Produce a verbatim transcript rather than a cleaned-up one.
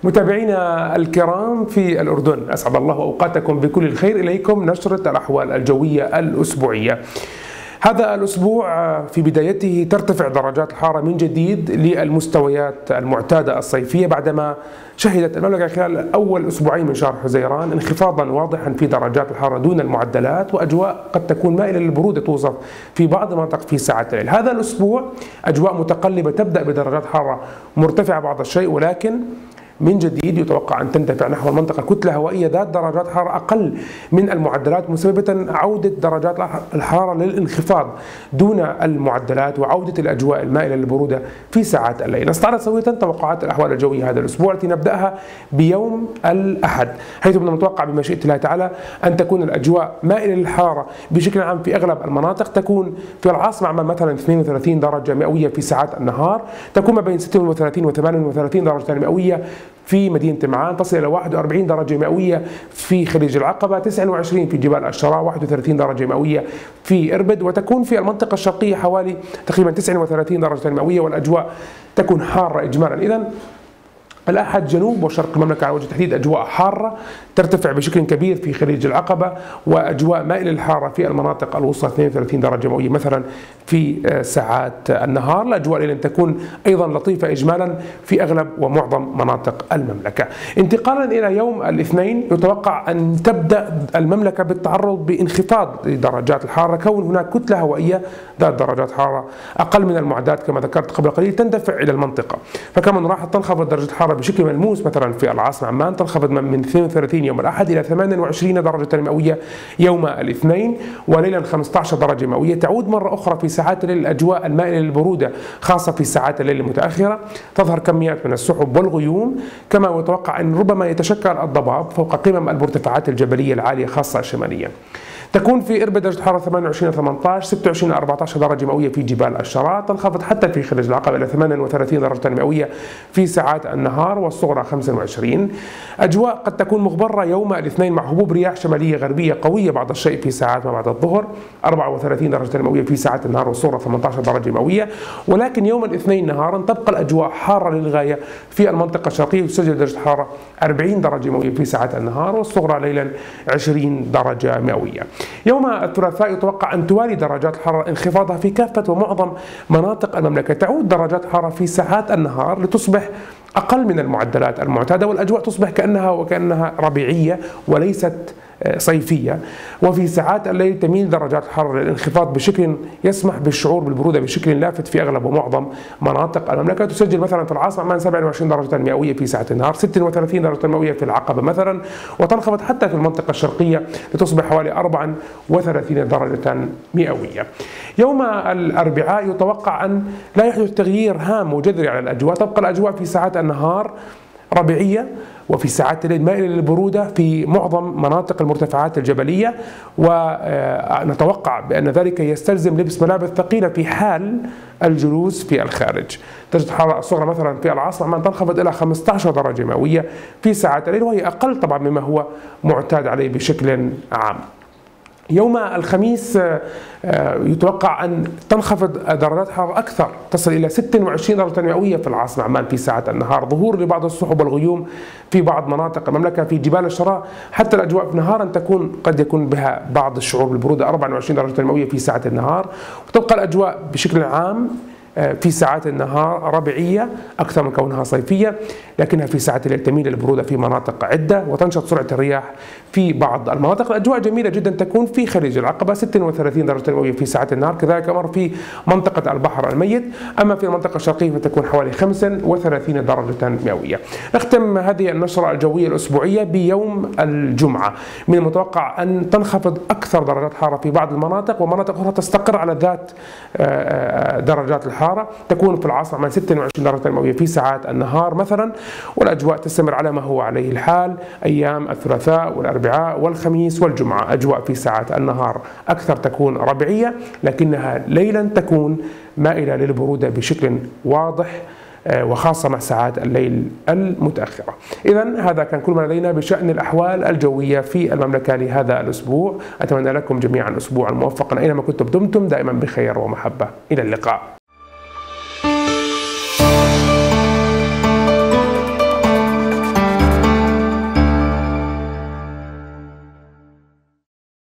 متابعينا الكرام في الأردن، أسعد الله أوقاتكم بكل الخير. إليكم نشرة الأحوال الجوية الأسبوعية. هذا الأسبوع في بدايته ترتفع درجات الحرارة من جديد للمستويات المعتادة الصيفية، بعدما شهدت المملكة خلال أول أسبوعين من شهر حزيران انخفاضا واضحا في درجات الحرارة دون المعدلات، وأجواء قد تكون مائلة للبرودة توصف في بعض المناطق في ساعات الليل. هذا الأسبوع أجواء متقلبة تبدأ بدرجات حرارة مرتفعة بعض الشيء، ولكن من جديد يتوقع أن تندفع نحو المنطقة كتلة هوائية ذات درجات حرارة أقل من المعدلات، مسببة عودة درجات الحرارة للانخفاض دون المعدلات وعودة الأجواء المائلة للبرودة في ساعات الليل. نستعرض سوية توقعات الأحوال الجوية هذا الأسبوع التي نبدأها بيوم الأحد، حيث من المتوقع بمشيئة الله تعالى أن تكون الأجواء مائلة للحرارة بشكل عام في أغلب المناطق. تكون في العاصمة عمان مثلا اثنين وثلاثين درجة مئوية في ساعات النهار، تكون ما بين ستة وثلاثين و ثمانية وثلاثين درجة مئوية في مدينة معان، تصل إلى واحد وأربعين درجة مئوية في خليج العقبة، تسعة وعشرين في جبال الشراء، واحد وثلاثين درجة مئوية في إربد، وتكون في المنطقة الشرقية حوالي تقريبا تسعة وثلاثين درجة مئوية، والأجواء تكون حارة إجمالا. إذن الأحد جنوب وشرق المملكة على وجه التحديد أجواء حارة ترتفع بشكل كبير في خليج العقبة، وأجواء مائلة للحرارة في المناطق الوسطى اثنين وثلاثين درجة مئوية مثلا في ساعات النهار. الأجواء لن تكون أيضا لطيفة إجمالا في أغلب ومعظم مناطق المملكة. انتقالا إلى يوم الاثنين يتوقع أن تبدأ المملكة بالتعرض بانخفاض درجات الحرارة، كون هناك كتلة هوائية ذات درجات حرارة أقل من المعدات كما ذكرت قبل قليل تندفع إلى المنطقة، فكما نلاحظ تنخفض درجة الحرارة بشكل ملموس مثلا في العاصمة عمان، تنخفض من اثنين وثلاثين يوم الأحد إلى ثمانية وعشرين درجة مئوية يوم الاثنين، وليلا خمسة عشر درجة مئوية. تعود مرة أخرى في ساعات الليل الأجواء المائلة للبرودة، خاصة في ساعات الليل المتأخرة، تظهر كميات من السحب والغيوم، كما يتوقع أن ربما يتشكل الضباب فوق قمم المرتفعات الجبلية العالية خاصة الشمالية. تكون في إربد درجة الحرارة ثمانية وعشرين ثمانية عشر، ستة وعشرين أربعة عشر درجة مئوية في جبال الشراء، تنخفض حتى في خليج العقبة إلى ثمانية وثلاثين درجة مئوية في ساعات النهار، والصغرى خمسة وعشرين. أجواء قد تكون مغبرة يوم الاثنين مع هبوب رياح شمالية غربية قوية بعض الشيء في ساعات ما بعد الظهر، أربعة وثلاثين درجة مئوية في ساعات النهار، والصغرى ثمانية عشر درجة مئوية. ولكن يوم الاثنين نهارا تبقى الأجواء حارة للغاية في المنطقة الشرقية، تسجل درجة الحرارة أربعين درجة مئوية في ساعات النهار، والصغرى ليلا عشرين درجة مئوية. يوم الثلاثاء يتوقع أن توالي درجات الحرارة انخفاضها في كافة ومعظم مناطق المملكة، تعود درجات الحرارة في ساعات النهار لتصبح أقل من المعدلات المعتادة، والأجواء تصبح كأنها وكأنها ربيعية وليست صيفية. وفي ساعات الليل تميل درجات الحرارة للانخفاض بشكل يسمح بالشعور بالبرودة بشكل لافت في أغلب ومعظم مناطق المملكة. تسجل مثلا في العاصمة عمان سبعة وعشرين درجة مئوية في ساعة النهار، ستة وثلاثين درجة مئوية في العقبة مثلا، وتنخفض حتى في المنطقة الشرقية لتصبح حوالي أربعة وثلاثين درجة مئوية. يوم الأربعاء يتوقع أن لا يحدث تغيير هام وجذري على الأجواء، تبقى الأجواء في ساعات النهار ربيعية، وفي ساعات الليل مائلة للبرودة في معظم مناطق المرتفعات الجبلية، ونتوقع بأن ذلك يستلزم لبس ملابس ثقيلة في حال الجلوس في الخارج. درجة الحرارة الصغرى مثلا في العاصمة عمان تنخفض إلى خمسة عشر درجة مئوية في ساعات الليل، وهي أقل طبعا مما هو معتاد عليه بشكل عام. يوم الخميس يتوقع أن تنخفض درجات الحرارة أكثر، تصل إلى ستة وعشرين درجة مئوية في العاصمة عمان في ساعات النهار، ظهور لبعض السحب والغيوم في بعض مناطق المملكة في جبال الشراء. حتى الأجواء نهارا تكون قد يكون بها بعض الشعور بالبرودة، أربعة وعشرين درجة مئوية في ساعة النهار، وتبقى الأجواء بشكل عام في ساعات النهار ربيعية أكثر من كونها صيفية، لكنها في ساعات الليل تميل للبرودة في مناطق عدة، وتنشط سرعة الرياح في بعض المناطق. الأجواء جميلة جدا تكون في خليج العقبة ستة وثلاثين درجة مئوية في ساعات النهار، كذلك أمر في منطقة البحر الميت. أما في المنطقة الشرقية فتكون حوالي خمسة وثلاثين درجة مئوية. نختم هذه النشرة الجوية الأسبوعية بيوم الجمعة، من المتوقع أن تنخفض أكثر درجات الحرارة في بعض المناطق، ومناطق أخرى تستقر على ذات درجات الحرارة. تكون في العاصمة عمان ستة وعشرين درجة مئوية في ساعات النهار مثلا، والأجواء تستمر على ما هو عليه الحال أيام الثلاثاء والأربعاء والخميس والجمعة. أجواء في ساعات النهار أكثر تكون ربيعية، لكنها ليلا تكون مائلة للبرودة بشكل واضح، وخاصة مع ساعات الليل المتأخرة. إذن هذا كان كل ما لدينا بشأن الأحوال الجوية في المملكة لهذا الأسبوع. أتمنى لكم جميعا أسبوعا موفقا أينما كنتم دمتم، دائما بخير ومحبة. إلى اللقاء.